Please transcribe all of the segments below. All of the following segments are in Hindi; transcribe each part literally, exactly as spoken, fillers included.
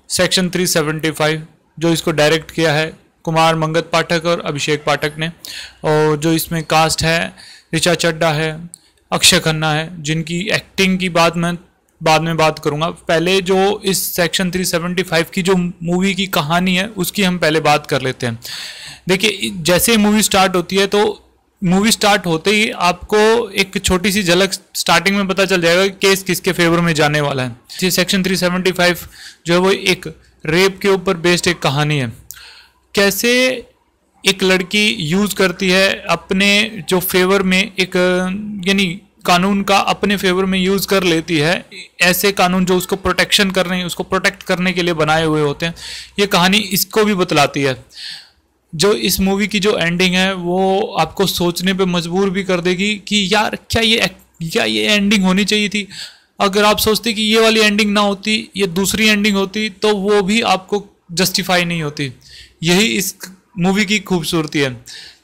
सेक्शन थ्री सेवेंटी फाइव, जो इसको डायरेक्ट किया है कुमार मंगत पाठक और अभिषेक पाठक ने। और जो इसमें कास्ट है, ऋचा चड्ढा है, अक्षय खन्ना है, जिनकी एक्टिंग की बात मैं बाद में बात करूंगा। पहले जो इस सेक्शन थ्री सेवेंटी फाइव की जो मूवी की कहानी है उसकी हम पहले बात कर लेते हैं। देखिए, जैसे ही मूवी स्टार्ट होती है तो मूवी स्टार्ट होते ही आपको एक छोटी सी झलक स्टार्टिंग में पता चल जाएगा कि केस किसके फेवर में जाने वाला है। ये सेक्शन थ्री सेवेंटी फाइव जो है वो एक रेप के ऊपर बेस्ड एक कहानी है। कैसे एक लड़की यूज करती है अपने जो फेवर में, एक यानी कानून का अपने फेवर में यूज कर लेती है, ऐसे कानून जो उसको प्रोटेक्शन कर रहे हैं, उसको प्रोटेक्ट करने के लिए बनाए हुए होते हैं। ये कहानी इसको भी बतलाती है। जो इस मूवी की जो एंडिंग है वो आपको सोचने पे मजबूर भी कर देगी कि यार क्या ये क्या ये एंडिंग होनी चाहिए थी। अगर आप सोचते कि ये वाली एंडिंग ना होती, ये दूसरी एंडिंग होती, तो वो भी आपको जस्टिफाई नहीं होती। यही इस मूवी की खूबसूरती है।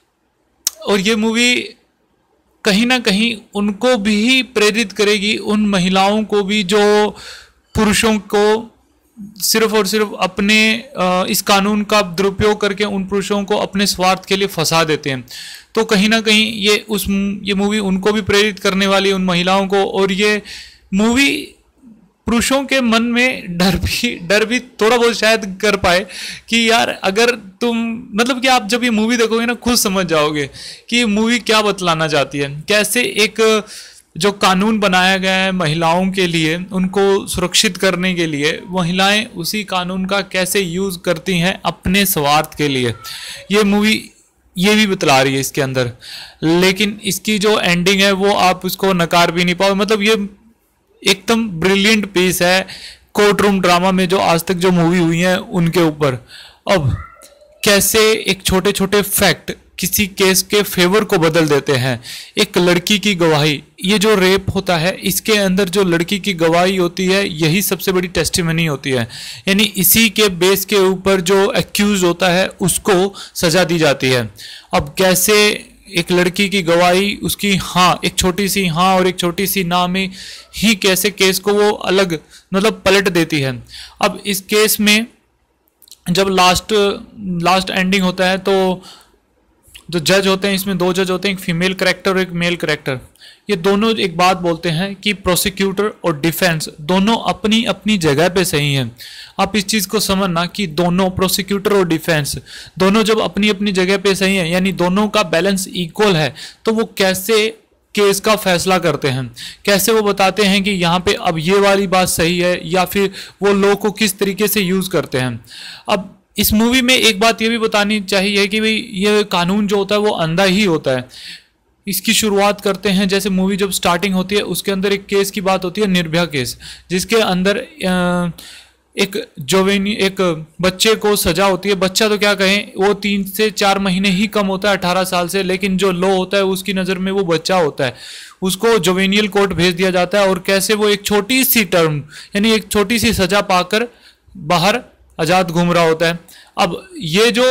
और ये मूवी कहीं ना कहीं उनको भी प्रेरित करेगी, उन महिलाओं को भी जो पुरुषों को सिर्फ और सिर्फ अपने इस कानून का दुरुपयोग करके उन पुरुषों को अपने स्वार्थ के लिए फंसा देते हैं। तो कहीं ना कहीं ये उस ये मूवी उनको भी प्रेरित करने वाली है, उन महिलाओं को। और ये मूवी पुरुषों के मन में डर भी डर भी थोड़ा बहुत शायद कर पाए कि यार अगर तुम, मतलब कि आप जब ये मूवी देखोगे ना खुद समझ जाओगे कि ये मूवी क्या बतलाना चाहती है। कैसे एक जो कानून बनाया गया है महिलाओं के लिए, उनको सुरक्षित करने के लिए, महिलाएं उसी कानून का कैसे यूज करती हैं अपने स्वार्थ के लिए, ये मूवी ये भी बतला रही है इसके अंदर। लेकिन इसकी जो एंडिंग है वो आप उसको नकार भी नहीं पाओ। मतलब ये एकदम ब्रिलियंट पीस है कोर्ट रूम ड्रामा में जो आज तक जो मूवी हुई है उनके ऊपर। अब कैसे एक छोटे छोटे फैक्ट किसी केस के फेवर को बदल देते हैं। एक लड़की की गवाही, ये जो रेप होता है इसके अंदर जो लड़की की गवाही होती है यही सबसे बड़ी टेस्टिमनी होती है। यानी इसी के बेस के ऊपर जो एक्यूज होता है उसको सजा दी जाती है। अब कैसे एक लड़की की गवाही, उसकी हाँ, एक छोटी सी हाँ और एक छोटी सी ना में ही कैसे केस को वो अलग मतलब पलट देती है। अब इस केस में जब लास्ट लास्ट एंडिंग होता है तो जो जज होते हैं, इसमें दो जज होते हैं, एक फीमेल कैरेक्टर और एक मेल कैरेक्टर। ये दोनों एक बात बोलते हैं कि प्रोसिक्यूटर और डिफेंस दोनों अपनी अपनी जगह पे सही हैं। आप इस चीज़ को समझना कि दोनों प्रोसिक्यूटर और डिफेंस दोनों जब अपनी अपनी जगह पे सही हैं, यानी दोनों का बैलेंस इक्वल है, तो वो कैसे केस का फैसला करते हैं, कैसे वो बताते हैं कि यहाँ पे अब ये वाली बात सही है, या फिर वो लॉ को किस तरीके से यूज़ करते हैं। अब इस मूवी में एक बात ये भी बतानी चाहिए कि भाई ये कानून जो होता है वो अंधा ही होता है। इसकी शुरुआत करते हैं, जैसे मूवी जब स्टार्टिंग होती है उसके अंदर एक केस की बात होती है, निर्भया केस, जिसके अंदर एक जोवेनी एक बच्चे को सजा होती है। बच्चा तो क्या कहें, वो तीन से चार महीने ही कम होता है अठारह साल से, लेकिन जो लॉ होता है उसकी नज़र में वो बच्चा होता है। उसको जोवेनियल कोर्ट भेज दिया जाता है और कैसे वो एक छोटी सी टर्म यानी एक छोटी सी सजा पाकर बाहर आज़ाद घूम रहा होता है। अब ये जो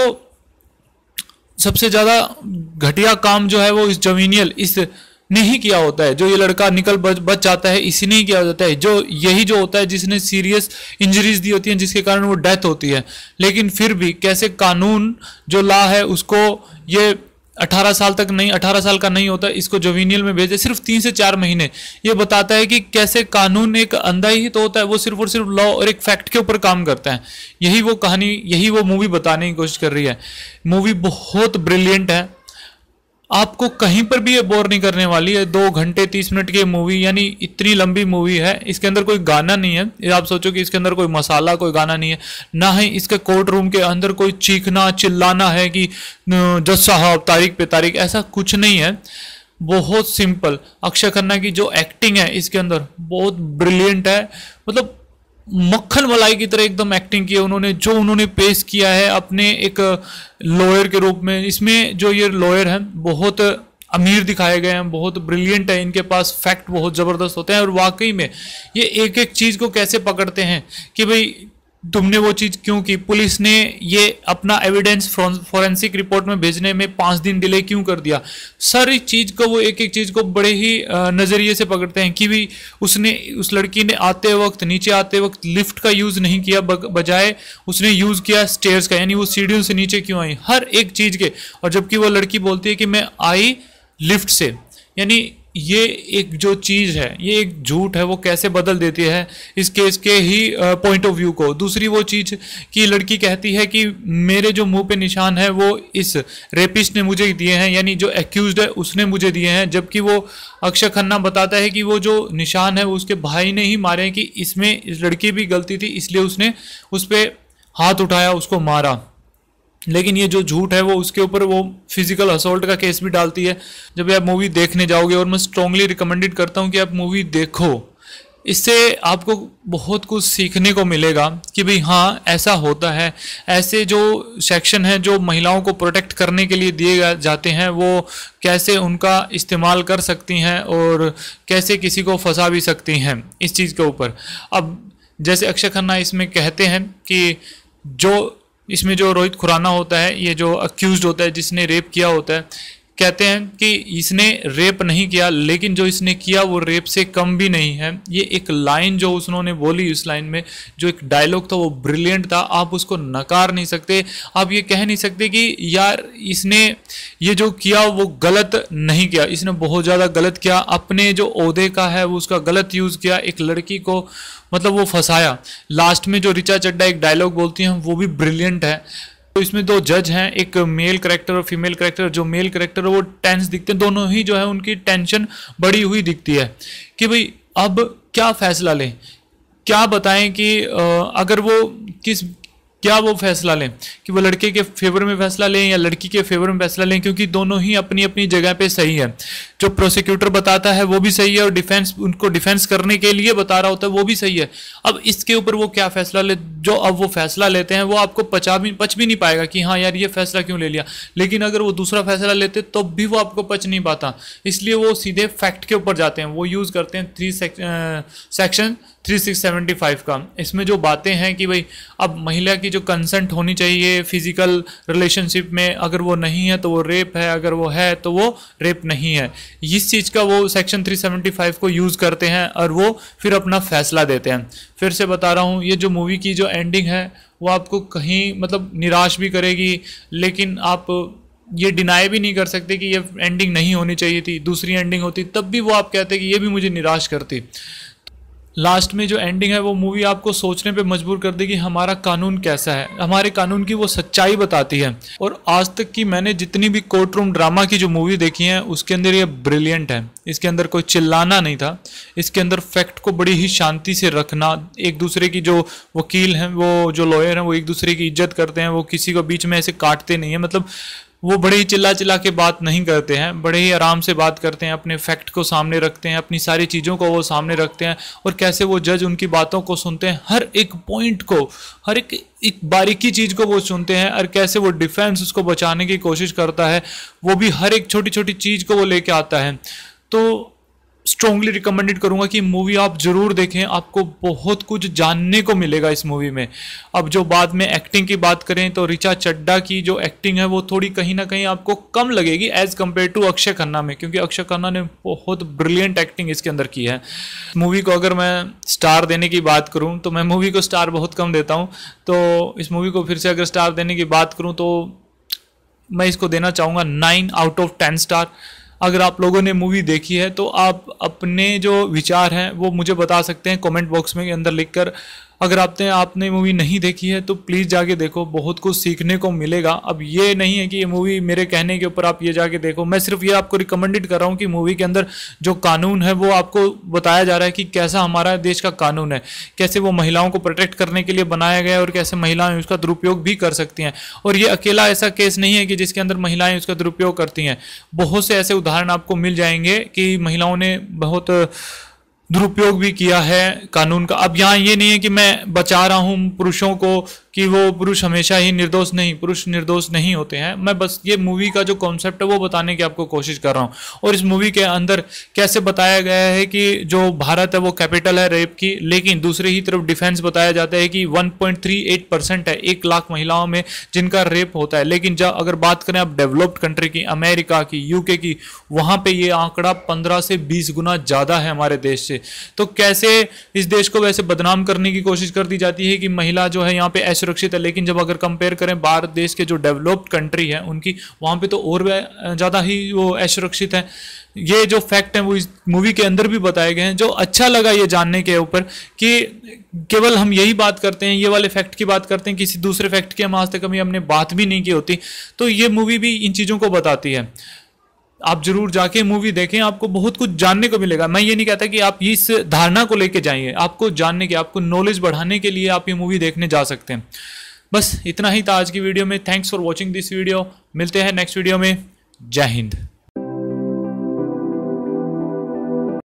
सबसे ज़्यादा घटिया काम जो है वो इस जोवेनियल इस ने ही किया होता है। जो ये लड़का निकल बच बच जाता है इसी ने ही किया जाता है। जो यही जो होता है जिसने सीरियस इंजरीज दी होती हैं जिसके कारण वो डेथ होती है। लेकिन फिर भी कैसे कानून जो लॉ है उसको ये अठारह साल तक नहीं, अठारह साल का नहीं होता, इसको जोवेनियल में भेजे सिर्फ तीन से चार महीने। ये बताता है कि कैसे कानून एक अंधा ही तो होता है, वो सिर्फ और सिर्फ लॉ और एक फैक्ट के ऊपर काम करता है। यही वो कहानी, यही वो मूवी बताने की कोशिश कर रही है। मूवी बहुत ब्रिलियंट है, आपको कहीं पर भी ये बोर नहीं करने वाली है। दो घंटे तीस मिनट की मूवी, यानी इतनी लंबी मूवी है। इसके अंदर कोई गाना नहीं है, आप सोचो कि इसके अंदर कोई मसाला कोई गाना नहीं है, ना ही इसके कोर्ट रूम के अंदर कोई चीखना चिल्लाना है कि जज साहब तारीख पे तारीख, ऐसा कुछ नहीं है। बहुत सिंपल। अक्षय खन्ना की जो एक्टिंग है इसके अंदर बहुत ब्रिलियंट है, मतलब मक्खन मलाई की तरह एकदम एक्टिंग की है उन्होंने। जो उन्होंने पेश किया है अपने एक लॉयर के रूप में, इसमें जो ये लॉयर हैं बहुत अमीर दिखाए गए हैं, बहुत ब्रिलियंट है, इनके पास फैक्ट बहुत ज़बरदस्त होते हैं। और वाकई में ये एक एक चीज़ को कैसे पकड़ते हैं कि भाई तुमने वो चीज क्यों की, पुलिस ने ये अपना एविडेंस फॉरेंसिक रिपोर्ट में भेजने में पांच दिन डिले क्यों कर दिया। सारी चीज को वो एक एक चीज को बड़े ही नजरिए से पकड़ते हैं कि भी उसने उस लड़की ने आते वक्त नीचे आते वक्त लिफ्ट का यूज नहीं किया, बजाय उसने यूज किया स्टेयर्स का, यानी वो सीढ़ियों से नीचे क्यों आई, हर एक चीज के। और जबकि वो लड़की बोलती है कि मैं आई लिफ्ट से, यानी ये एक जो चीज है, ये एक झूठ है, वो कैसे बदल देती है इस केस के ही पॉइंट ऑफ व्यू को। दूसरी वो चीज कि लड़की कहती है कि मेरे जो मुंह पे निशान है वो इस रेपिस्ट ने मुझे दिए हैं, यानी जो एक्यूज्ड है उसने मुझे दिए हैं, जबकि वो अक्षय खन्ना बताता है कि वो जो निशान है वो उसके भाई ने ही मारे हैं, कि इसमें इस लड़की भी गलती थी इसलिए उसने उस पर हाथ उठाया, उसको मारा। लेकिन ये जो झूठ है वो उसके ऊपर वो फिजिकल असॉल्ट का केस भी डालती है। जब आप मूवी देखने जाओगे, और मैं स्ट्रांगली रिकमेंडेड करता हूँ कि आप मूवी देखो, इससे आपको बहुत कुछ सीखने को मिलेगा कि भाई हाँ ऐसा होता है, ऐसे जो सेक्शन है जो महिलाओं को प्रोटेक्ट करने के लिए दिए जाते हैं वो कैसे उनका इस्तेमाल कर सकती हैं और कैसे किसी को फंसा भी सकती हैं इस चीज़ के ऊपर। अब जैसे अक्षय खन्ना इसमें कहते हैं कि जो इसमें जो रोहित खुराना होता है, ये जो अक्यूज्ड होता है जिसने रेप किया होता है, कहते हैं कि इसने रेप नहीं किया, लेकिन जो इसने किया वो रेप से कम भी नहीं है। ये एक लाइन जो उसने बोली, इस लाइन में जो एक डायलॉग था वो ब्रिलियंट था, आप उसको नकार नहीं सकते। आप ये कह नहीं सकते कि यार इसने ये जो किया वो गलत नहीं किया, इसने बहुत ज़्यादा गलत किया, अपने जो ओहदे का है वो उसका गलत यूज़ किया, एक लड़की को मतलब वो फंसाया। लास्ट में जो ऋचा चड्ढा एक डायलॉग बोलती हैं वो भी ब्रिलियंट है। तो इसमें दो जज हैं, एक मेल करेक्टर और फीमेल करेक्टर। जो मेल करेक्टर है वो टेंस दिखते हैं, दोनों ही जो है उनकी टेंशन बढ़ी हुई दिखती है कि भाई अब क्या फैसला लें, क्या बताएं कि अगर वो किस क्या वो फैसला लें कि वो लड़के के फेवर में फैसला लें या लड़की के फेवर में फैसला लें, क्योंकि दोनों ही अपनी अपनी जगह पे सही है। जो प्रोसिक्यूटर बताता है वो भी सही है और डिफेंस उनको डिफेंस करने के लिए बता रहा होता है वो भी सही है। अब इसके ऊपर वो क्या फैसला ले, जो अब वो फैसला लेते हैं वो आपको पचा भी पच भी नहीं पाएगा कि हाँ यार ये फैसला क्यों ले लिया। लेकिन अगर वो दूसरा फैसला लेते तो भी वो आपको पच नहीं पाता, इसलिए वो सीधे फैक्ट के ऊपर जाते हैं। वो यूज़ करते हैं three section three six seventy five का। इसमें जो बातें हैं कि भाई अब महिला की जो कंसेंट होनी चाहिए फिजिकल रिलेशनशिप में, अगर वो नहीं है तो वो रेप है, अगर वो है तो वो रेप नहीं है। इस चीज़ का वो सेक्शन थ्री सेवेंटी फाइव को यूज़ करते हैं और वो फिर अपना फैसला देते हैं। फिर से बता रहा हूँ, ये जो मूवी की जो एंडिंग है वो आपको कहीं मतलब निराश भी करेगी, लेकिन आप ये डिनाई भी नहीं कर सकते कि ये एंडिंग नहीं होनी चाहिए थी। दूसरी एंडिंग होती तब भी वो आप कहते कि ये भी मुझे निराश करती। लास्ट में जो एंडिंग है वो मूवी आपको सोचने पे मजबूर कर देगी हमारा कानून कैसा है, हमारे कानून की वो सच्चाई बताती है। और आज तक की मैंने जितनी भी कोर्ट रूम ड्रामा की जो मूवी देखी है उसके अंदर ये ब्रिलियंट है। इसके अंदर कोई चिल्लाना नहीं था, इसके अंदर फैक्ट को बड़ी ही शांति से रखना, एक दूसरे की जो वकील हैं वो जो लॉयर हैं वो एक दूसरे की इज्जत करते हैं, वो किसी को बीच में ऐसे काटते नहीं है, मतलब वो बड़े ही चिल्ला चिल्ला के बात नहीं करते हैं, बड़े ही आराम से बात करते हैं, अपने फैक्ट को सामने रखते हैं, अपनी सारी चीज़ों को वो सामने रखते हैं। और कैसे वो जज उनकी बातों को सुनते हैं, हर एक पॉइंट को, हर एक एक बारीकी चीज़ को वो सुनते हैं, और कैसे वो डिफेंस उसको बचाने की कोशिश करता है, वो भी हर एक छोटी छोटी चीज़ को वो लेके आता है। तो स्ट्रॉन्गली रिकमेंडेड करूंगा कि मूवी आप जरूर देखें, आपको बहुत कुछ जानने को मिलेगा इस मूवी में। अब जो बाद में एक्टिंग की बात करें तो ऋचा चड्ढा की जो एक्टिंग है वो थोड़ी कहीं ना कहीं आपको कम लगेगी age compare to Akshaye Khanna में, क्योंकि अक्षय खन्ना ने बहुत ब्रिलियंट एक्टिंग इसके अंदर की है। मूवी को अगर मैं स्टार देने की बात करूँ तो मैं मूवी को स्टार बहुत कम देता हूँ, तो इस मूवी को फिर से अगर स्टार देने की बात करूँ तो मैं इसको देना चाहूँगा nine out of ten star. अगर आप लोगों ने मूवी देखी है तो आप अपने जो विचार हैं वो मुझे बता सकते हैं कमेंट बॉक्स में अंदर लिखकर। अगर आपने आपने मूवी नहीं देखी है तो प्लीज़ जाके देखो, बहुत कुछ सीखने को मिलेगा। अब ये नहीं है कि ये मूवी मेरे कहने के ऊपर आप ये जाके देखो, मैं सिर्फ ये आपको रिकमेंडेड कर रहा हूँ कि मूवी के अंदर जो कानून है वो आपको बताया जा रहा है कि कैसा हमारा देश का कानून है, कैसे वो महिलाओं को प्रोटेक्ट करने के लिए बनाया गया है और कैसे महिलाएं उसका दुरुपयोग भी कर सकती हैं। और ये अकेला ऐसा केस नहीं है कि जिसके अंदर महिलाएं उसका दुरुपयोग करती हैं, बहुत से ऐसे उदाहरण आपको मिल जाएंगे कि महिलाओं ने बहुत दुरुपयोग भी किया है कानून का। अब यहाँ ये नहीं है कि मैं बचा रहा हूँ पुरुषों को कि वो पुरुष हमेशा ही निर्दोष नहीं, पुरुष निर्दोष नहीं होते हैं। मैं बस ये मूवी का जो कॉन्सेप्ट है वो बताने की आपको कोशिश कर रहा हूँ। और इस मूवी के अंदर कैसे बताया गया है कि जो भारत है वो कैपिटल है रेप की, लेकिन दूसरी ही तरफ डिफेंस बताया जाता है कि one point three eight percent है एक लाख महिलाओं में जिनका रेप होता है। लेकिन जब अगर बात करें आप डेवलप्ड कंट्री की, अमेरिका की, यूके की, वहां पे ये आंकड़ा पंद्रह से बीस गुना ज्यादा है हमारे देश से। तो कैसे इस देश को वैसे बदनाम करने की कोशिश कर दी जाती है कि महिला जो है यहाँ पे असुरक्षित है, लेकिन जब अगर कंपेयर करें भारत देश के जो डेवलप्ड कंट्री है उनकी, वहां पे तो और ज्यादा ही वो असुरक्षित है। ये जो फैक्ट है वो इस मूवी के अंदर भी बताए गए हैं। जो अच्छा लगा ये जानने के ऊपर कि केवल हम यही बात करते हैं, ये वाले फैक्ट की बात करते हैं, किसी दूसरे फैक्ट की हम आज तक कभी हमने बात भी नहीं की होती। तो ये मूवी भी इन चीजों को बताती है। आप जरूर जाके मूवी देखें, आपको बहुत कुछ जानने को मिलेगा। मैं ये नहीं कहता कि आप इस धारणा को लेके जाइए, आपको जानने के, आपको नॉलेज बढ़ाने के लिए आप ये मूवी देखने जा सकते हैं। बस इतना ही था आज की वीडियो में। Thanks for watching this video. मिलते हैं नेक्स्ट वीडियो में। जय हिंद।